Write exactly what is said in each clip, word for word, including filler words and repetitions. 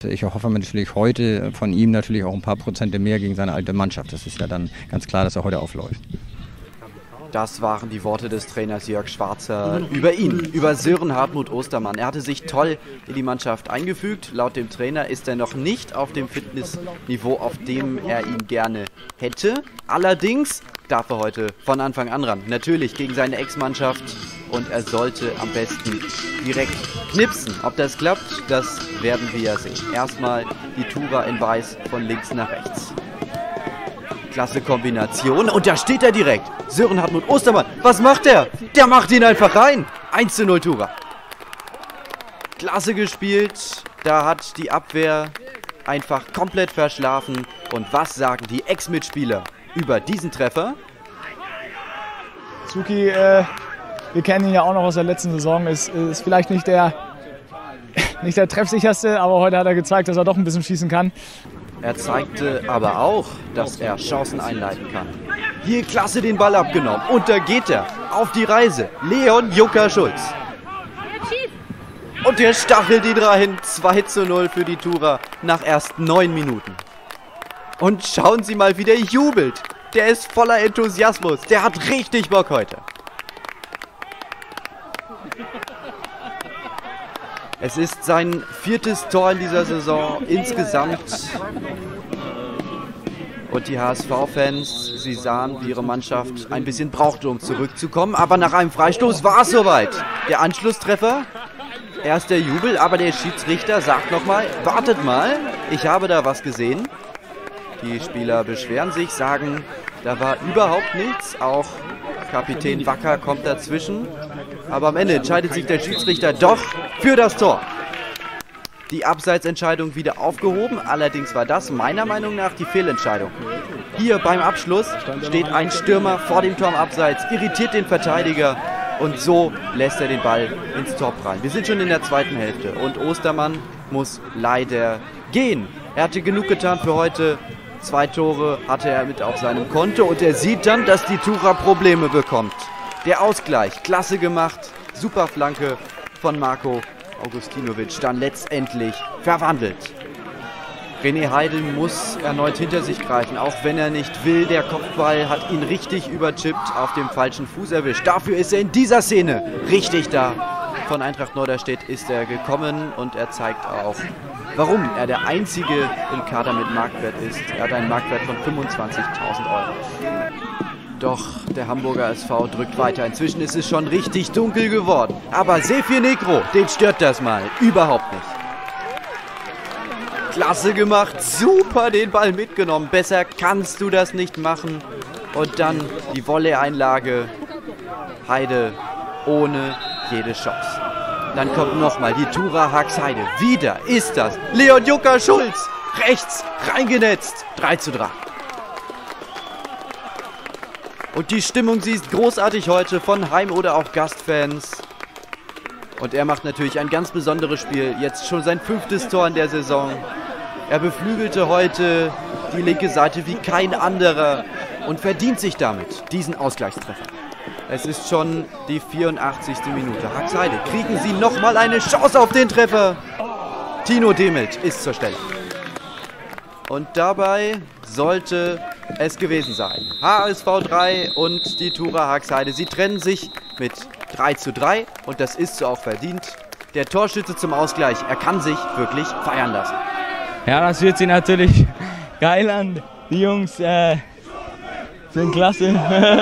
Ich hoffe natürlich heute von ihm natürlich auch ein paar Prozente mehr gegen seine alte Mannschaft. Das ist ja dann ganz klar, dass er heute aufläuft. Das waren die Worte des Trainers Jörg Schwarzer über ihn, über Sören Hartmut Ostermann. Er hatte sich toll in die Mannschaft eingefügt. Laut dem Trainer ist er noch nicht auf dem Fitnessniveau, auf dem er ihn gerne hätte. Allerdings darf er heute von Anfang an ran. Natürlich gegen seine Ex-Mannschaft und er sollte am besten direkt knipsen. Ob das klappt, das werden wir ja sehen. Erstmal die Tura in Weiß von links nach rechts. Klasse Kombination und da steht er direkt. Sören Hartmut Ostermann, was macht er? Der macht ihn einfach rein. eins zu null Tura. Klasse gespielt. Da hat die Abwehr einfach komplett verschlafen. Und was sagen die Ex-Mitspieler über diesen Treffer? Zuki, äh, wir kennen ihn ja auch noch aus der letzten Saison, ist, ist vielleicht nicht der, nicht der treffsicherste, aber heute hat er gezeigt, dass er doch ein bisschen schießen kann. Er zeigte aber auch, dass er Chancen einleiten kann. Hier klasse den Ball abgenommen und da geht er auf die Reise. Leon Jucker Schulz. Und der stachelt ihn rein. zwei zu null für die Tura nach erst neun Minuten. Und schauen Sie mal, wie der jubelt. Der ist voller Enthusiasmus. Der hat richtig Bock heute. Es ist sein viertes Tor in dieser Saison insgesamt. Und die H S V-Fans, sie sahen, wie ihre Mannschaft ein bisschen brauchte, um zurückzukommen. Aber nach einem Freistoß war es soweit. Der Anschlusstreffer, erst der Jubel, aber der Schiedsrichter sagt nochmal, wartet mal, ich habe da was gesehen. Die Spieler beschweren sich, sagen, da war überhaupt nichts. Auch Kapitän Wacker kommt dazwischen. Aber am Ende entscheidet sich der Schiedsrichter doch für das Tor. Die Abseitsentscheidung wieder aufgehoben. Allerdings war das meiner Meinung nach die Fehlentscheidung. Hier beim Abschluss steht ein Stürmer vor dem Tor im Abseits, irritiert den Verteidiger und so lässt er den Ball ins Tor prallen. Wir sind schon in der zweiten Hälfte und Ostermann muss leider gehen. Er hatte genug getan für heute. Zwei Tore hatte er mit auf seinem Konto und er sieht dann, dass die Tura Probleme bekommt. Der Ausgleich, klasse gemacht, super Flanke von Marco Augustinovic, dann letztendlich verwandelt. René Heidel muss erneut hinter sich greifen, auch wenn er nicht will. Der Kopfball hat ihn richtig überchippt, auf dem falschen Fuß erwischt. Dafür ist er in dieser Szene richtig da. Von Eintracht Norderstedt ist er gekommen und er zeigt auch, warum er der Einzige im Kader mit Marktwert ist. Er hat einen Marktwert von fünfundzwanzigtausend Euro. Doch der Hamburger S V drückt weiter. Inzwischen ist es schon richtig dunkel geworden. Aber Sefir Negro, den stört das mal überhaupt nicht. Klasse gemacht, super den Ball mitgenommen. Besser kannst du das nicht machen. Und dann die Volley-Einlage. Heide ohne jede Chance. Dann kommt nochmal die Tura Haxheide. Wieder ist das Leon Jucker Schulz. Rechts reingenetzt. drei zu drei. Und die Stimmung, sie ist großartig heute von Heim- oder auch Gastfans. Und er macht natürlich ein ganz besonderes Spiel. Jetzt schon sein fünftes Tor in der Saison. Er beflügelte heute die linke Seite wie kein anderer und verdient sich damit diesen Ausgleichstreffer. Es ist schon die vierundachtzigste Minute. Haxheide, kriegen sie nochmal eine Chance auf den Treffer. Tino Demelt ist zur Stelle. Und dabei sollte es gewesen sein. H S V drei und die Tura Haxheide. Sie trennen sich mit drei zu drei und das ist so auch verdient. Der Torschütze zum Ausgleich, er kann sich wirklich feiern lassen. Ja, das hört sich natürlich geil an. Die Jungs äh, sind klasse.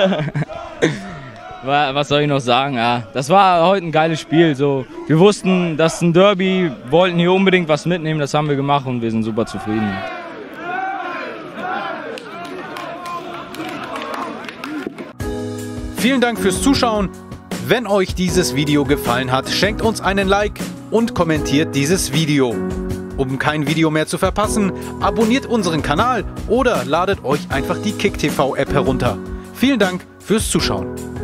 Was soll ich noch sagen? Ja, das war heute ein geiles Spiel. So, wir wussten, das ist ein Derby, wollten hier unbedingt was mitnehmen, das haben wir gemacht und wir sind super zufrieden. Vielen Dank fürs Zuschauen. Wenn euch dieses Video gefallen hat, schenkt uns einen Like und kommentiert dieses Video. Um kein Video mehr zu verpassen, abonniert unseren Kanal oder ladet euch einfach die KickTV App herunter. Vielen Dank fürs Zuschauen.